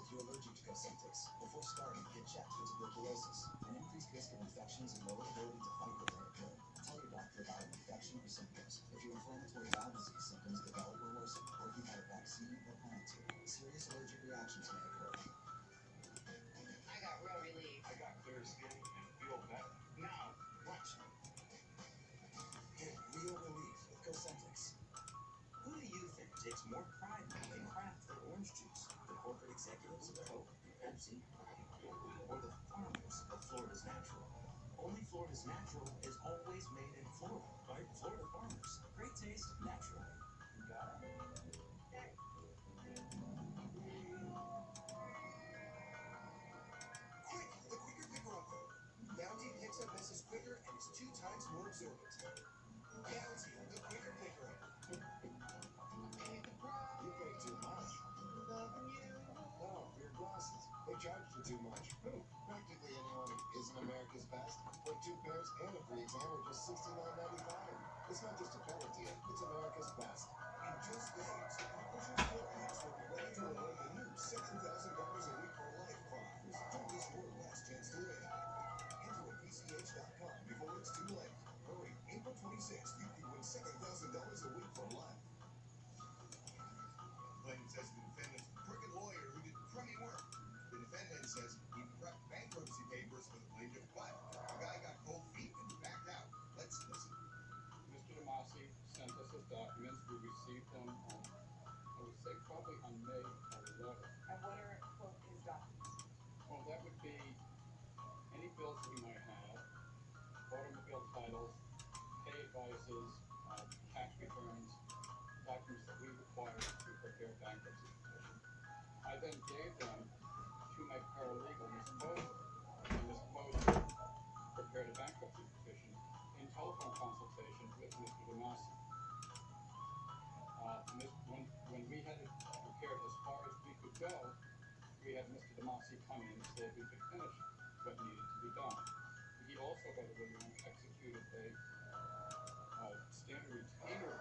if you're allergic to Cosentyx, before starting, get checked for tuberculosis. An increased risk of infections and lower ability to fight will occur. Tell your doctor about an infection or symptoms. If your inflammatory bowel disease symptoms develop or worsen, or if you've had a vaccine or plan to, serious allergic reactions may occur. I got real relief. I got clear skin and feel better. Now, watch. Get real relief with Cosentyx. Who do you think takes more pride in craft their orange juice? The corporate executives of Coke and Pepsi? Or the farmers of Florida's Natural? Only Florida's Natural is always made in Florida by Florida farmers. Great taste, naturally. Got it? Quick, the quicker picker offer. Bounty picks up messes quicker and is 2 times more absorbent. Bounty, the quicker picker. Pay the price. You pay too much. Loving you. Oh, for your glasses. They charged you too much. Who? Practically anyone who isn't America's best. For 2 pairs and a free exam are just $69.95. It's not just a color deal, it's America's best. In just days, publishers and apps will be ready to award the new $7,000 a week for life prize. Don't miss your last chance to win. Enter at PCH.com before it's too late. Hurry, April 26th, you can win $7,000 a week for life. Complaint says the defendant's a crooked lawyer who did crummy work. The defendant says he prepped bankruptcy papers for the plaintiff, but the guy got cold feet and backed out. Let's listen. Mr. DeMasi sent us his documents. We received them on, I would say, probably on May 11th. And what are, quote, his documents? Well, that would be any bills that we might have, automobile titles, pay advices, tax returns, documents that we require to prepare bankruptcy petition. I then gave them to my paralegal, Ms. Poser, and Ms. Poser prepared a bankruptcy petition in telephone consultation with Mr. DeMasi. When we had it prepared as far as we could go, we had Mr. DeMasi come in and say we could finish what needed to be done. He also, by the way, executed a standard retainer